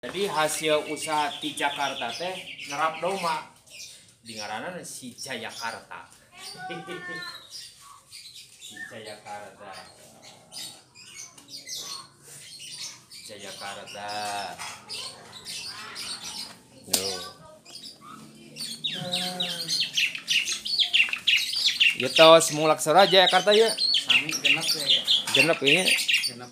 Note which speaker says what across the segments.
Speaker 1: Jadi hasil usaha di Jakarta teh nerap doma di ngaranna si Jayakarta. Si Jayakarta. Jayakarta. Yo. Ya tahu semua laksana Jayakarta ya.
Speaker 2: Sami genap ya.
Speaker 1: Genap ini.
Speaker 2: Genap.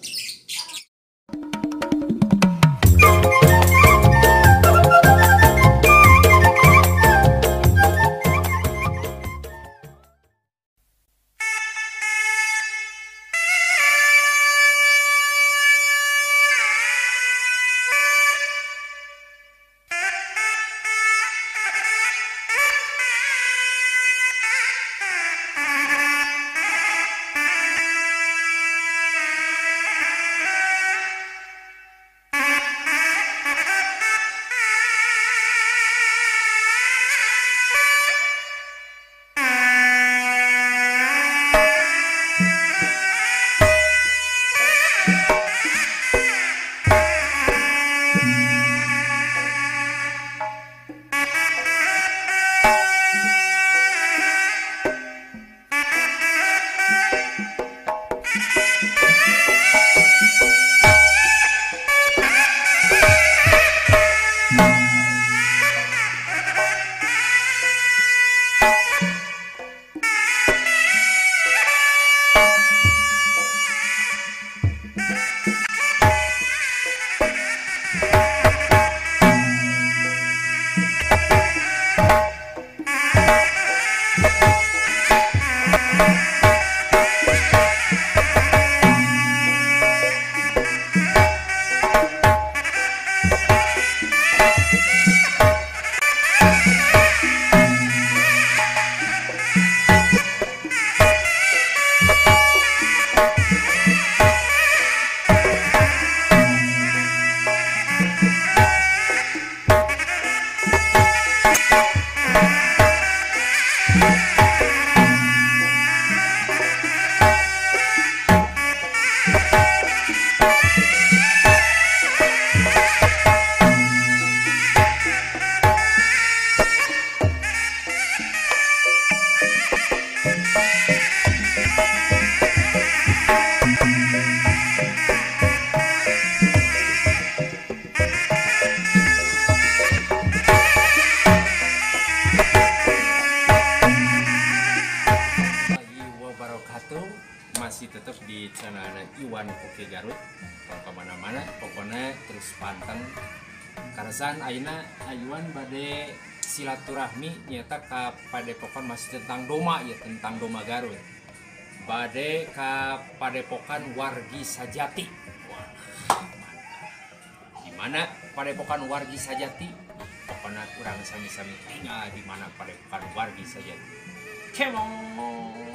Speaker 1: Masih tetap di channel Iwan Oke Garut. Kalau kemana-mana pokoknya terus panteng karasan ayeuna Iwan bade silaturahmi nyata ka Padepokan masih tentang doma ya, tentang doma Garut. Bade ka Padepokan Wargi Sajati. Wah, di mana Padepokan Wargi Sajati? Pokoknya kurang sami-sami tinggal di mana Padepokan Wargi Sajati. Come on.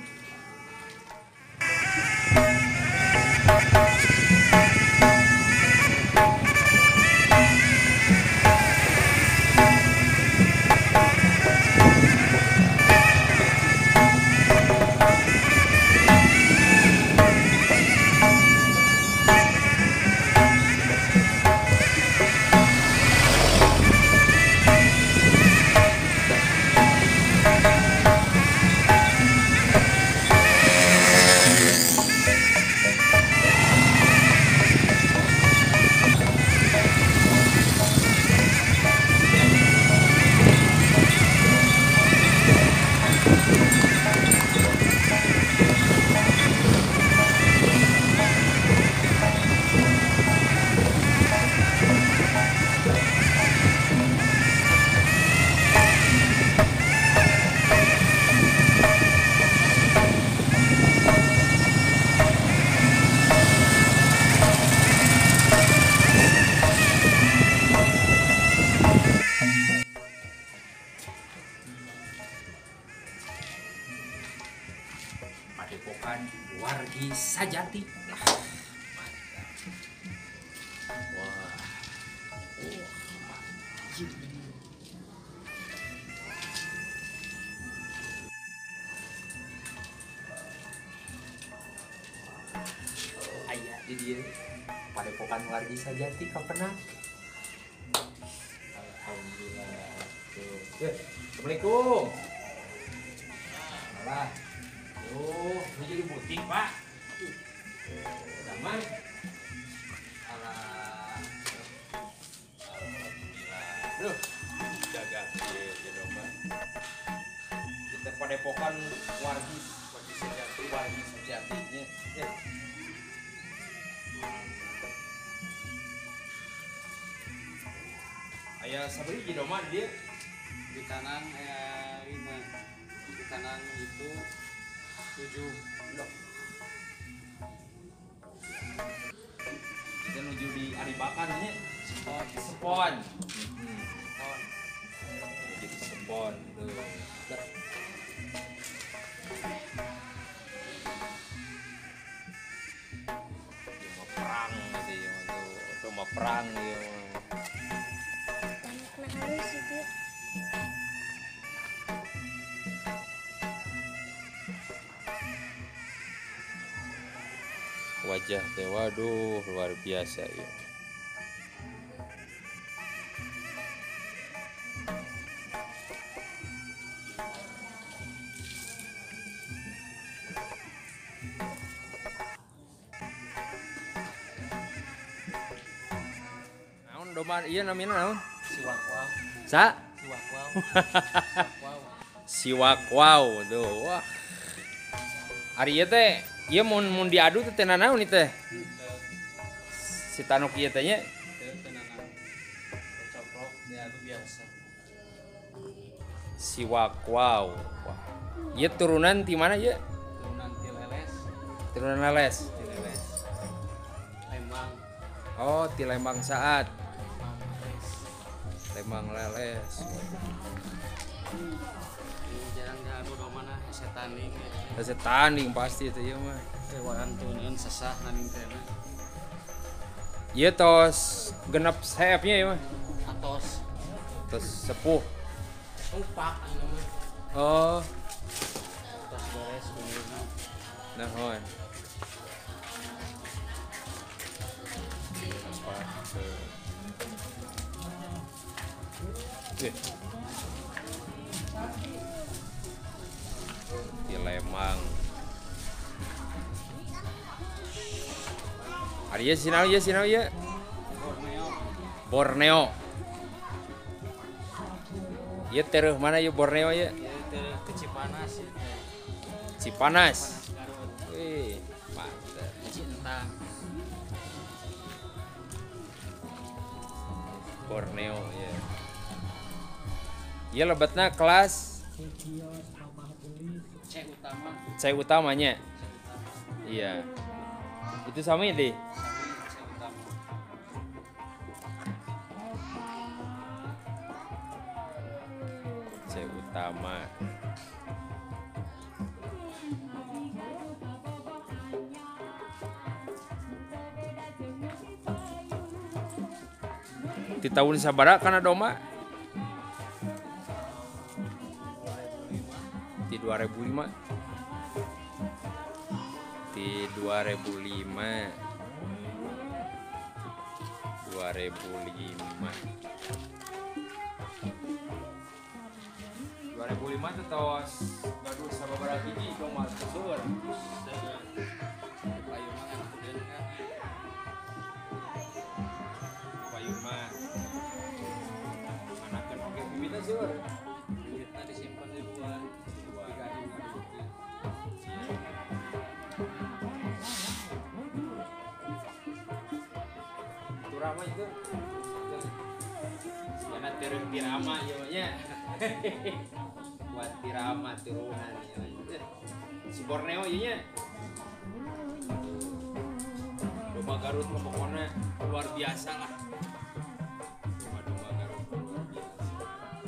Speaker 1: Padepokan Wargi Sajati. Wah. Ayah di dia Padepokan Wargi Sajati kapan? Alhamdulillah. Tuh. Assalamualaikum. Alah. Ini jadi butik, Pak. Zaman. Alah. Alhamdulillah. Duh. Jaga ya domba. Kita padepokan wargi sejatinya. Ya. Ayah sabari di domba dia
Speaker 2: di kanan 5, di kanan itu 7.
Speaker 1: loh. Kita menuju di Aribakan nya. Sepon.
Speaker 2: Sepon.
Speaker 1: Jadi Sepon tuh. Cuma perang gitu ya tuh. Cuma perang ya.
Speaker 3: Harus itu.
Speaker 1: Wajah teh waduh luar biasa ya. Naon domba ieu namina naon?
Speaker 2: Siwakwau.
Speaker 1: Sa?
Speaker 2: Siwakwau.
Speaker 1: Siwakwau tuh. Wah. Ari ieu teh ieu mun diadu teh teh nanaon ieu teh? Si Tanuk ieu teh nya.
Speaker 2: Tenanan. Coplok dia itu biasa.
Speaker 1: Siwakwau. Wah. Ieu turunan ti mana ieu?
Speaker 2: Turunan ti leles.
Speaker 1: Turunan leles.
Speaker 2: Ti leles. Lembang.
Speaker 1: Oh, ti Lembang Saat.
Speaker 2: Lembang leles.
Speaker 1: Lembang leles.
Speaker 2: Ini jarang diadu domana setanding.
Speaker 1: Asa tanding pasti itu ieu mah.
Speaker 2: Kewaran tuneun sesah nanintena.
Speaker 1: Ieu tos genep saepnya ieu mah.
Speaker 2: Atos.
Speaker 1: Tos sepuh.
Speaker 2: Upak anu mah.
Speaker 1: Oh,
Speaker 2: Atos beres kunyuna.
Speaker 1: naon? Di Lembang. Ari ieu sinau ieu?
Speaker 2: Borneo.
Speaker 1: Borneo. Ieu tereuh mana ieu Borneo ieu?
Speaker 2: Ya itu ke Cipanas ya.
Speaker 1: Cipanas.
Speaker 2: Garut.
Speaker 1: Wih, mantap.
Speaker 2: Cinta.
Speaker 1: Borneo ya. Ieu lebetna kelas
Speaker 2: C utama.
Speaker 1: C utamanya.
Speaker 2: C utama.
Speaker 1: Iya. Itu sama deh.
Speaker 2: Sami C utama.
Speaker 1: C utama. Di tahun sabaraha kana domba? Di 2005. Di 2005. 2005 tuh tos gaduh sababaraha hiji domba susur.
Speaker 2: Payu mah enak deun kan.
Speaker 1: Payung mah anakeun oge bibitna sur.
Speaker 2: Duitnya disimpan di luar. Digaji ngadukeun.
Speaker 1: Turama itu. Yana tereuh tirama ieu nya. Buat tirama turunan ieu. Si Borneo ieu nya. Domba Garut mah pokona luar biasa lah. Domba Garut luar biasa.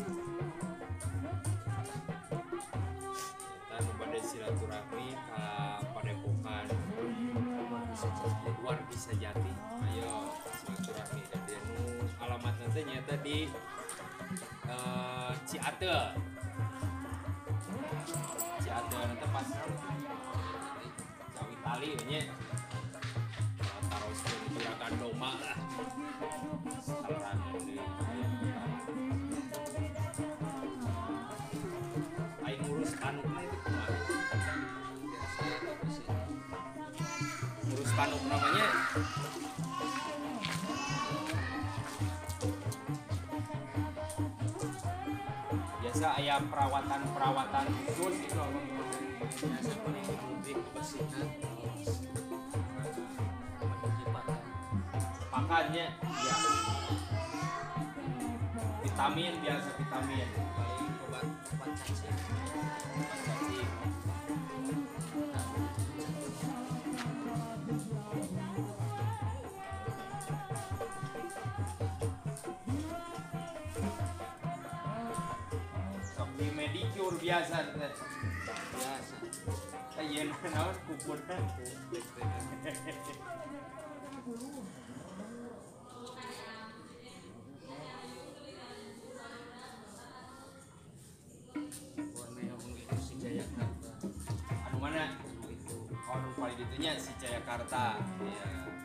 Speaker 1: Kita nu bade silaturahmi ka Padepokan luar bisa jati. Ayo silaturahmi dan dia nu alamat nanti nyata di Ciatel. Ciatel nanti pas Cawi Tali nya. Taros juragan domba lah. Salah di tanuk namanya. Biasa ayam perawatan khusus gitu loh.
Speaker 2: biasa paling lebih kebersihan terus mencuci pakan
Speaker 1: Makannya ya vitamin, biasa vitamin.
Speaker 2: paling obat cacing
Speaker 1: Obat cacing. Sok di medicure biasa teh.
Speaker 2: biasa
Speaker 1: Ayeuna naon kukurna.
Speaker 2: Borneo itu si Jayakarta
Speaker 1: Anu mana?
Speaker 2: itu
Speaker 1: Oh, anu paling ditunya si Jayakarta.
Speaker 2: ya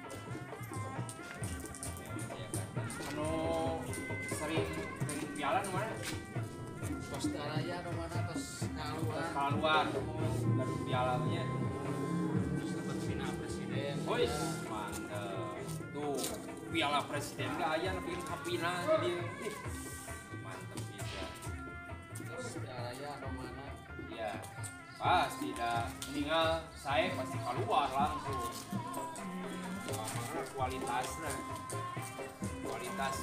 Speaker 1: Jayakarta. Anu sering piala nu mana?
Speaker 2: Costa Raya mana terus keluar
Speaker 1: Keluar gaduh pialanya.
Speaker 2: terus dapat final presiden
Speaker 1: Woi, mantap. Tuh, piala presiden lah aya nepi ka final jadi mantap bisa.
Speaker 2: terus Costa Raya mana
Speaker 1: Ya, pas tidak meninggal saya pasti keluar langsung. Mana kualitasnya, kualitas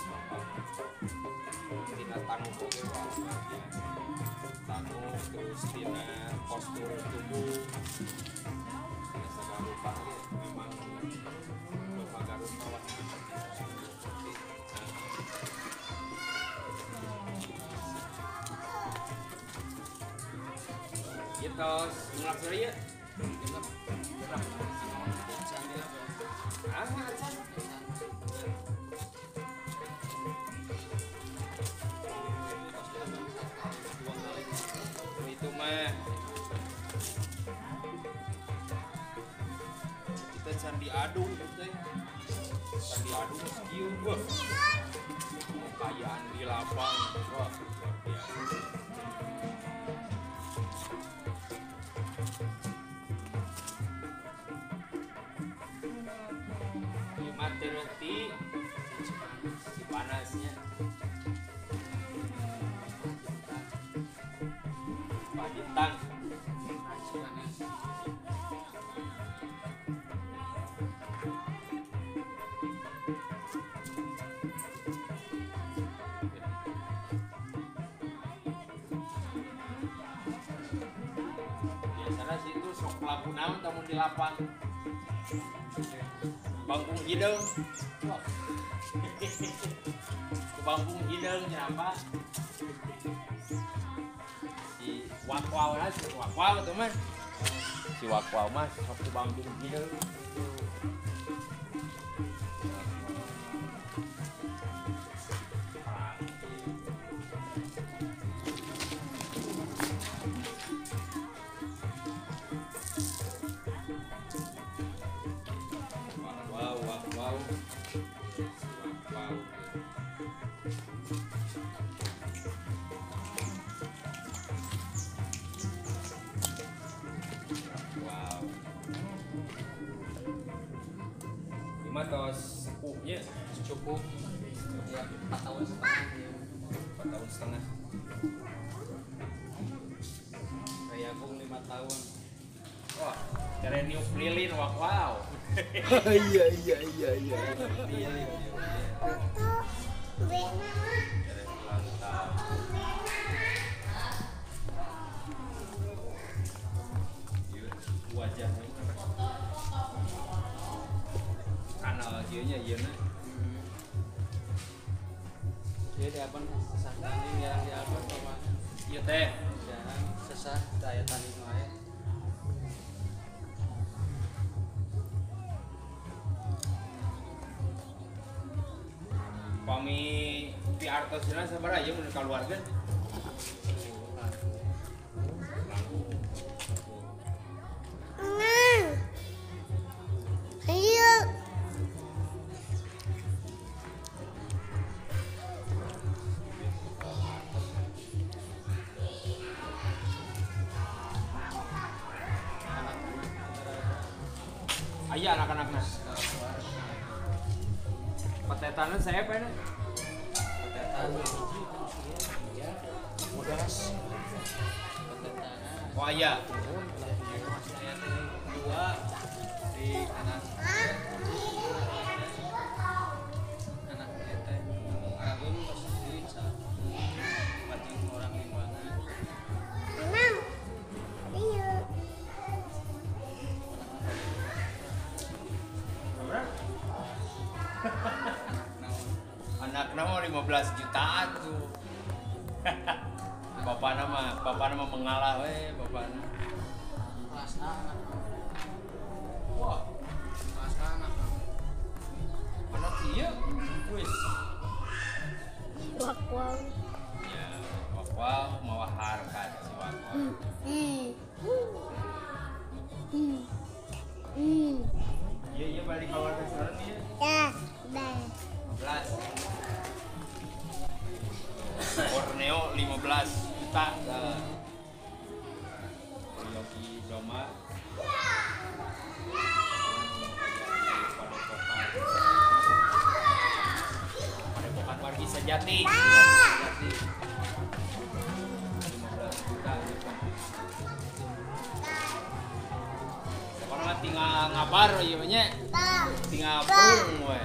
Speaker 1: tina tanuk oge tanuk terus tina postur tubuh. Biasa lupa ya, memang lupa Garut kawan. Gitu, ngulak sorry ya.
Speaker 2: genep
Speaker 1: Ngulak.
Speaker 2: sambil apa
Speaker 1: Ah, acan. Itu mah kita candi adu gitu ya. Candi adu skill gua. Kekayaan di lapang. Wah, luar biasa. Di mati roti si panasnya. Pajitan. Biasanya situ sok labu naon tamu di lapang. Bangkung hidung. Ke bangkung hidung kenapa? Si wakwau lah, si wakwau teman. Si wakwau mah sok ke bangkung hidung. Wow, wow, wow. Wow. Wow. Lima tos sepuhnya
Speaker 2: cukup ya 4 tahun setengah ya
Speaker 1: 4 tahun setengah.
Speaker 2: kayak aku 5 tahun
Speaker 1: Wah, cara niup lilin, wow, wow.
Speaker 3: Iya iya iya iya.
Speaker 1: Lilin, cara ulang tahun. Wajahnya kanal kieunya ieu na.
Speaker 2: dia di apa sesah tani jarang di apa sama
Speaker 1: Ieu teh
Speaker 2: jarang sesah daya tani wae
Speaker 1: pami piartosna sabaraha ieu mun kaluarga? Aya anak-anakna. Petetannya saya apa ini?
Speaker 2: Petetan
Speaker 3: Mudas.
Speaker 1: Oh aya.
Speaker 2: saya dua di anak teh Agung pasti bisa pancing orang limbangan.
Speaker 1: Anaknya mau 15 jutaan tuh. Bapak nama mengalah we bapak nama.
Speaker 2: Kelas anak.
Speaker 1: Wah,
Speaker 2: Kelas anak.
Speaker 1: anak iya, wis.
Speaker 4: Wakwau.
Speaker 1: Ya, wow, mau harkat si wakwau. Iya balik awal restoran ya.
Speaker 4: Ya, dah.
Speaker 1: 15. Borneo 15 juta. Yogi Doma. Padepokan Wargi Sejati. Sejati. 15 juta. Sekarang tinggal ngabar ieu nya. Tinggal prung we.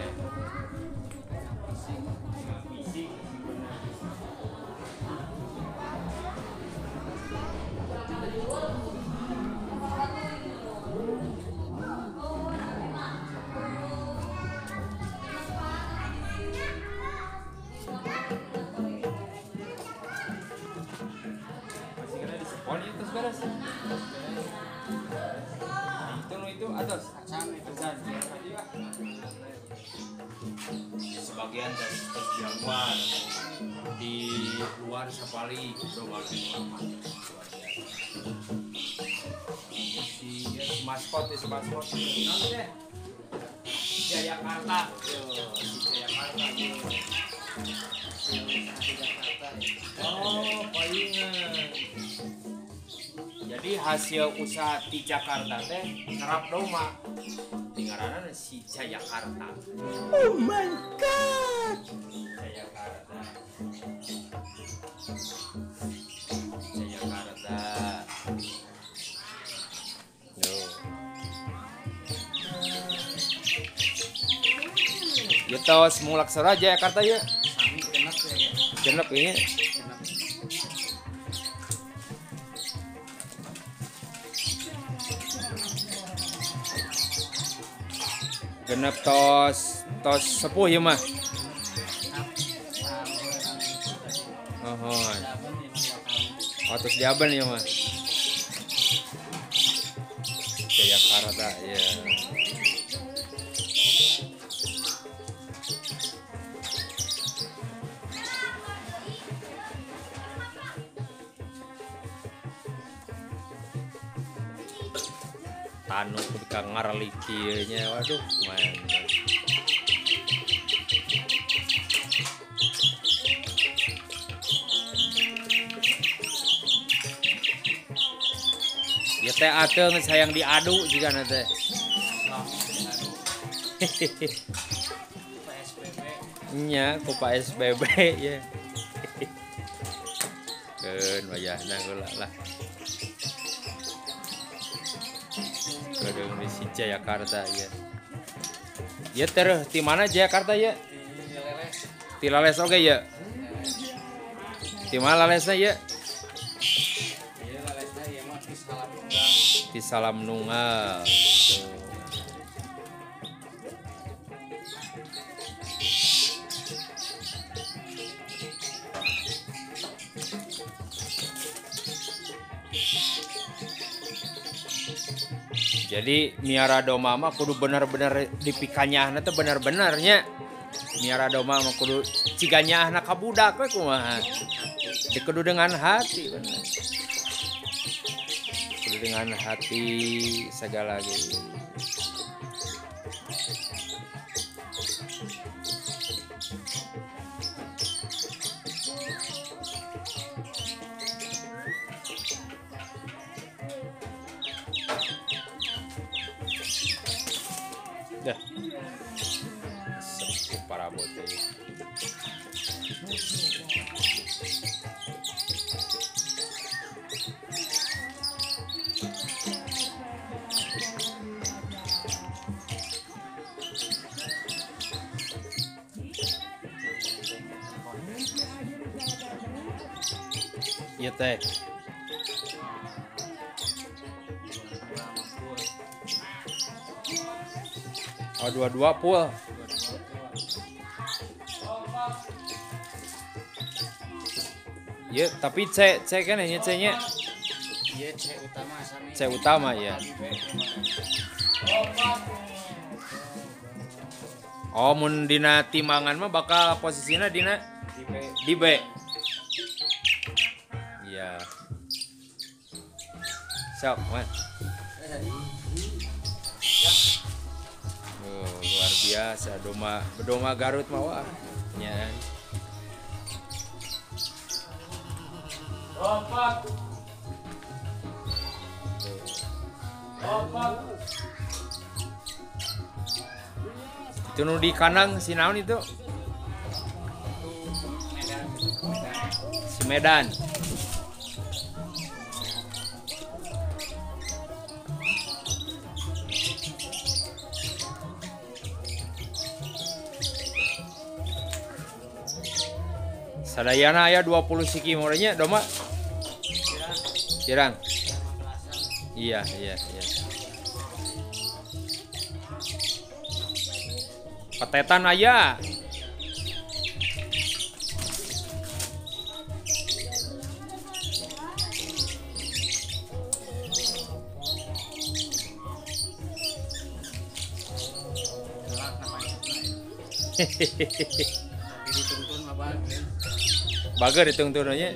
Speaker 1: Masih kena di sekolah itu beres. Itu atas. Acan. Sebagian dari tos jamuan di luar Sapali coba lama. Si maskot itu maskot. Nanti deh. Jayakarta. Yo, si Jayakarta. Oh, palingan. Jadi hasil usaha di Jakarta teh nerap doma. Tinggalan si Jayakarta.
Speaker 3: Oh my god.
Speaker 1: Jayakarta. Jayakarta. Yo. Ya tos mulaksana Jayakarta ya.
Speaker 2: Sami genep ya.
Speaker 1: Genep ini.
Speaker 2: Genep.
Speaker 1: Genep tos sepuh ya mah. Oh, tos Jaban ya mah. Jayakarta ya. Tanu ketika ngaralikinya, waduh, main. Ya teh ateng sayang diadu juga nanti.
Speaker 2: PSBB.
Speaker 1: Nya, ku Pak SBB ya. Keun wayahna heula lah. Gedung di si Jayakarta ya. Ya terus di mana Jayakarta ya?
Speaker 2: Di Leles.
Speaker 1: Di Lales oke ya. Di mana Lalesnya ya?
Speaker 2: Iya Lelesnya ya mah di Salam Nunggal.
Speaker 1: Di Salam Nunggal. Tuh. Jadi miara doma mah kudu bener-bener dipikanyahna teh bener-benernya. Miara doma mah kudu ciganyahna ka budak we kumaha. Kudu dengan hati bener. Kudu dengan hati segala gitu. Prabowo teh. Iya teh. Oh, dua-dua full. Ya, tapi C kan hanya C-nya.
Speaker 2: Iya, C utama sami.
Speaker 1: C utama ya. Oh, mun dina timangan mah bakal posisinya dina di B. Iya. Sok, man. Oh, luar biasa bedoma Garut mah wah. Nya. Itu nu di kanang si naon itu? Si Medan. Sadayana aya 20 siki morenya doma. Kirang. Iya. Petetan aya.
Speaker 2: Dituntun mah bageun.
Speaker 1: Bager ditungtunnya.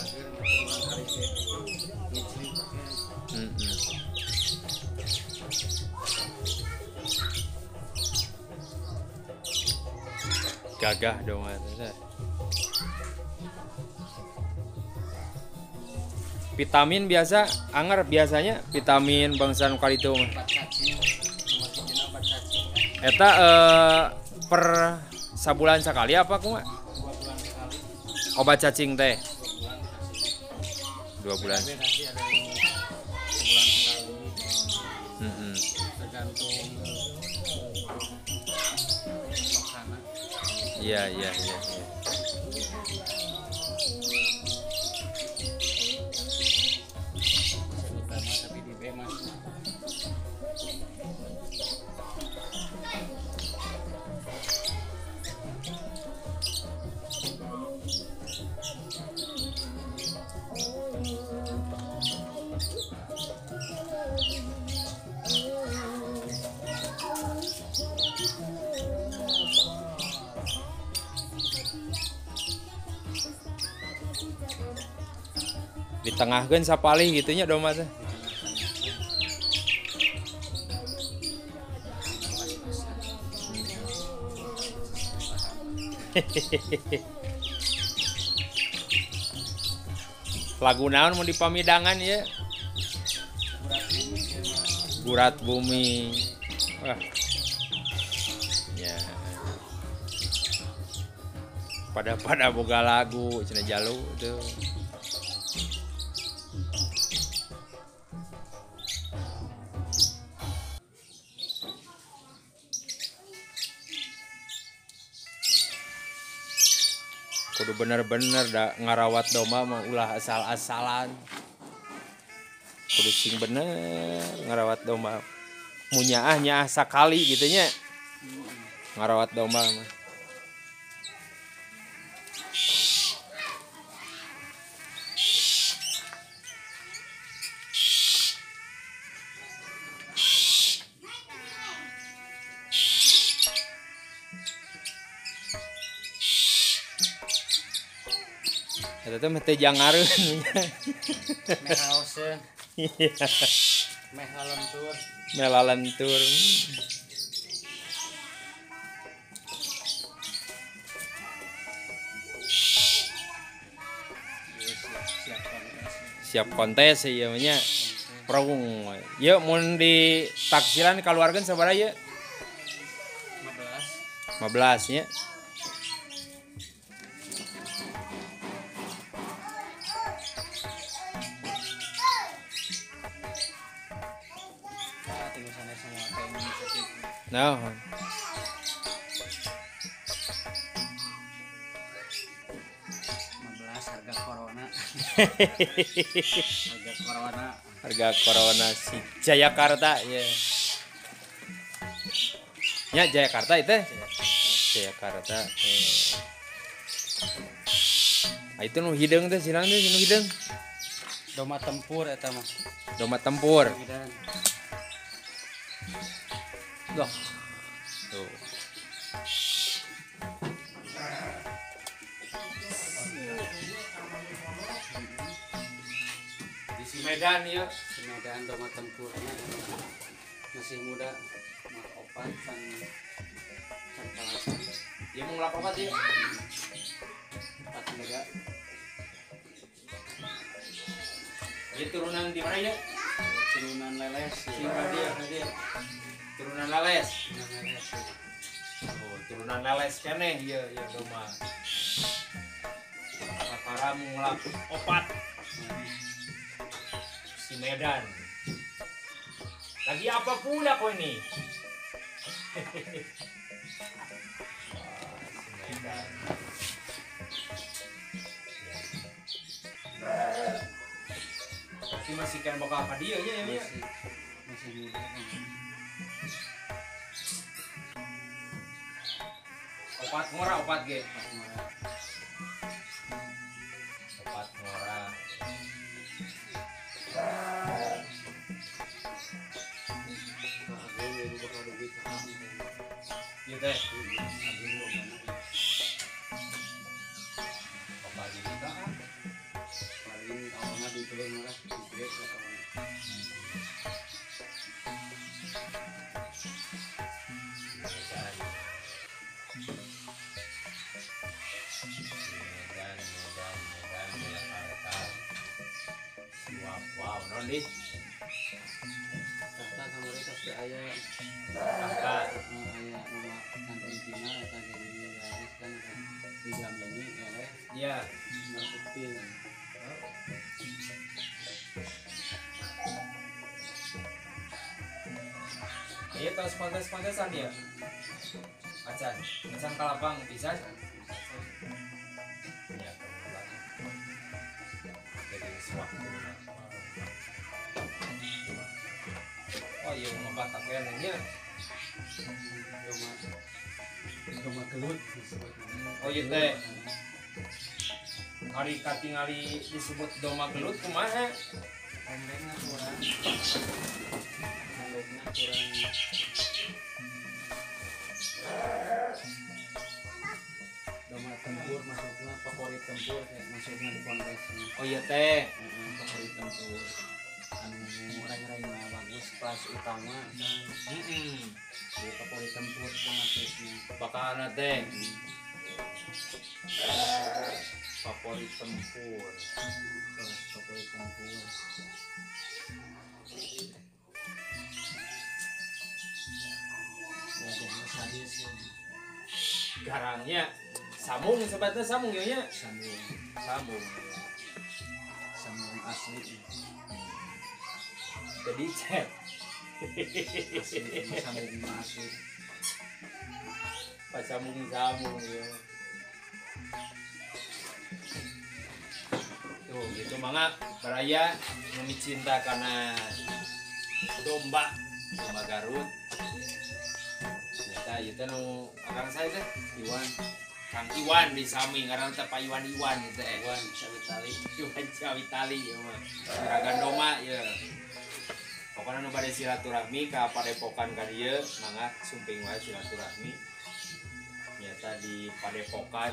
Speaker 1: Gagah dong ada. Vitamin biasa, anger biasanya vitamin bangsa kali itu mah. Eta per sabulan sekali apa aku mah?
Speaker 2: 2 bulan sekali.
Speaker 1: Obat cacing teh. 2
Speaker 2: 2 bulan.
Speaker 1: bulan.
Speaker 2: Ada yang sebulan sekali. Tergantung makanan.
Speaker 1: Iya.
Speaker 2: Utama tapi di B mas.
Speaker 1: Ditengahkeun sapalih gitunya doma teh. Lagu naon mau dipamidangan ya? Gurat Bumi. Wah. Ya. Pada boga lagu cenah jalu tuh. Kudu bener-bener ngarawat domba mah ulah asal-asalan. Kudu sing bener ngarawat domba. Munyaah sakali gitu nya. Ngarawat domba mah. Eta teh mah teh jangareun nya.
Speaker 2: Meh haoseun.
Speaker 1: Iya.
Speaker 2: Meh halentur.
Speaker 1: Melalentur. Siap kontes ieu mah nya. Praung. Ye mun di taksiran kaluarkeun sabaraha ye?
Speaker 2: 15.
Speaker 1: 15 nya. Nah,
Speaker 2: 15 harga corona. Harga corona.
Speaker 1: harga corona si Jayakarta ya. Ya Jayakarta itu. Jayakarta. Ah, itu nu hideung teh silang teh nu hideung.
Speaker 2: Doma tempur eta mah.
Speaker 1: Domat tempur.
Speaker 2: Dan
Speaker 1: Loh. Tuh. Di si Medan ya.
Speaker 2: Medan doma tempurnya masih muda. Mah opat kan kepala
Speaker 1: Dia mau ngelapor dia.
Speaker 2: 4 mega.
Speaker 1: Dia turunan di mana ya?
Speaker 2: Turunan leles.
Speaker 1: Dia. Turunan Lales.
Speaker 2: Turunan leles.
Speaker 1: Oh, turunan Lales keneh ya doma. Sakara mulak opat si Medan. Lagi apa pula kau ini? Si Medan. Tapi masih kan bakal apa dia ya?
Speaker 2: Masih muda.
Speaker 1: Opat ngora opat ge.
Speaker 2: Mah
Speaker 1: Opat ngora.
Speaker 2: agung yang bakal duit kami.
Speaker 1: Ieu teh
Speaker 2: Agung logana.
Speaker 1: opat di kita.
Speaker 2: Paling awalnya di Belen lah, di Belen lah.
Speaker 1: Medan Jakarta. Wow, non di.
Speaker 2: Kata sama mereka si ayah
Speaker 1: Kakak.
Speaker 2: ayah nama Argentina akan jadi garis kan digamini oleh
Speaker 1: Iya.
Speaker 2: Marsupial.
Speaker 1: Iya tahu sepantas-pantasan dia. Acan kalabang bisa. Ya, jadi sewaktu. Oh iya mau batak ya.
Speaker 2: Doma gelut.
Speaker 1: Oh iya teh. Hari katingali disebut doma gelut kumaha?
Speaker 2: Pendeknya kurang. Pendeknya kurang. Doma tempur masuknya favorit tempur kayak masuknya di kongresnya.
Speaker 1: Oh iya teh.
Speaker 2: Favorit tempur. Anu rai-rai mah bagus kelas utama kan. Di favorit tempur itu masuknya.
Speaker 1: Bakalan teh. Favorit tempur.
Speaker 2: Kelas favorit tempur. Wajahnya sadis ya.
Speaker 1: Garangnya samung sebatnya samung ya nya.
Speaker 2: Sambung.
Speaker 1: Samung.
Speaker 2: Sambung asli.
Speaker 1: Jadi cek.
Speaker 2: Asli sambung asli.
Speaker 1: Pas samung ya. Tuh gitu mangga Baraya memi cinta karena domba Garut. Ternyata itu nu akan saya teh Iwan. Kang Iwan di Sami ngaran teh Pak Iwan itu
Speaker 2: Wan Sawitali.
Speaker 1: Iwan Cawitali ya mah. Juragan doma ya. Pokoknya nu bade silaturahmi ka Padepokan ka dieu mangga sumping wae silaturahmi. Ternyata di Padepokan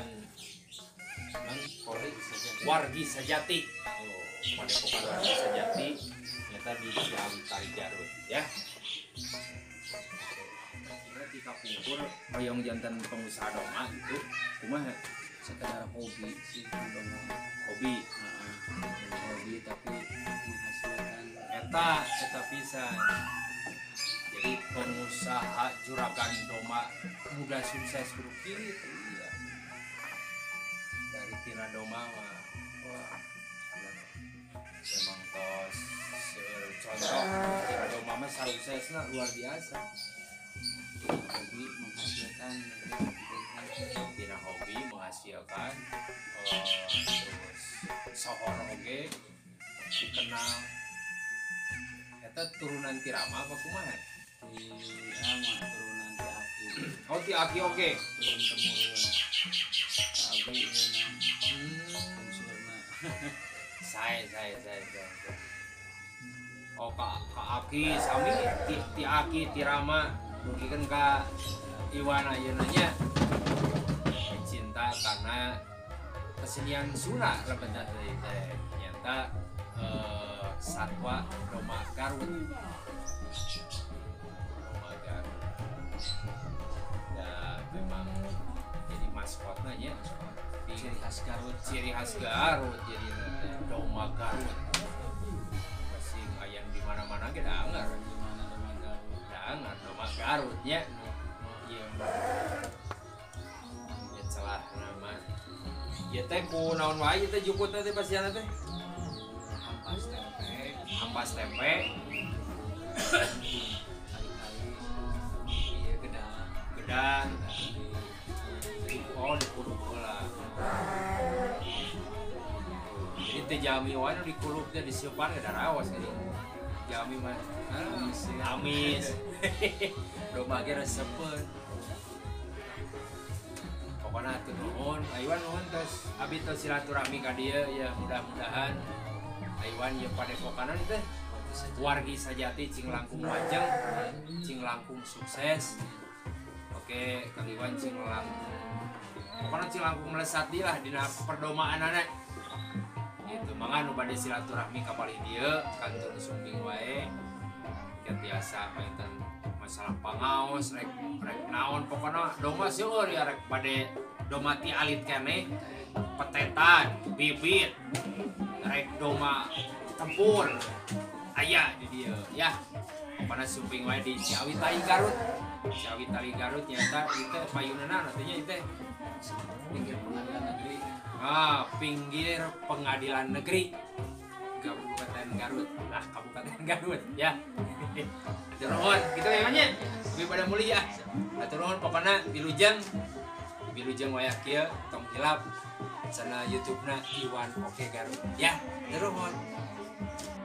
Speaker 1: Wargi Sejati. Oh, Padepokan Wargi Sejati ternyata di Cawitali Garut ya. Berarti kapungkur hoyong jantan pengusaha doma gitu. Kumaha?
Speaker 2: Sekedar hobi sih doma.
Speaker 1: Hobi.
Speaker 2: Hobi tapi menghasilkan.
Speaker 1: Eta pisan. Jadi pengusaha juragan doma muda sukses berukir itu iya. Dari Tina Doma mah wah memang tos contoh Tina Doma mah suksesnya luar biasa.
Speaker 2: hobi menghasilkan
Speaker 1: Dina hobi menghasilkan terus sohor oge dikenal eta turunan ti Rama apa kumaha
Speaker 2: di ama turunan ti Aki
Speaker 1: oh ti Aki oge
Speaker 2: turun temurun ka abdi unsurna
Speaker 1: saya oh ka Aki sami ti Aki ti Rama dugikeun ka Iwan ayeuna nya cinta karena kesenian Sunda lebetan teh nyata satwa Doma Garut ya memang jadi maskotnya ya
Speaker 2: ciri khas Garut
Speaker 1: ciri khas Garut jadi Doma Garut masih ayam di mana-mana kita anggar
Speaker 2: di mana Doma Garut
Speaker 1: anggar Doma Garut nya iya ya celah nama ya teh ku naon wae teh jukutna teh pasiana teh ampas tempe
Speaker 2: kali-kali iya gedang
Speaker 1: oh dikuluk heula jadi teh jami wae nu dikuluk teh disieupan ke daraos jadi jami mah amis domba ge resepeun pokona atuh nuhun ayuan nuhun tos abi tos silaturahmi ka dieu ya mudah-mudahan ayuan ye padepokanan teh wargi sajati cing langkung majeng cing langkung sukses oke Kang Iwan cing langkung pokona cing langkung melesat di lah dina perdomaan anak gitu mangga nu bade silaturahmi ka bali dieu kantor sumping wae ket biasa painten masalah pangaos rek naon pokona domba seueur ya rek bade domba ti alit keneh petetan bibit rek domba tempur aya di dieu ya pokona sumping wae di Ciawi Tali Garut Ciawi Tali Garut nyata itu payunana artinya itu
Speaker 2: pinggir pengadilan negeri
Speaker 1: pinggir pengadilan negeri Kabupaten Garut Kabupaten Garut ya atur nuhun gitu ya nya lebih pada mulia atur nuhun pokona bilujeng wae kieu tong hilap sana YouTube-na Iwan Oke Garut ya atur nuhun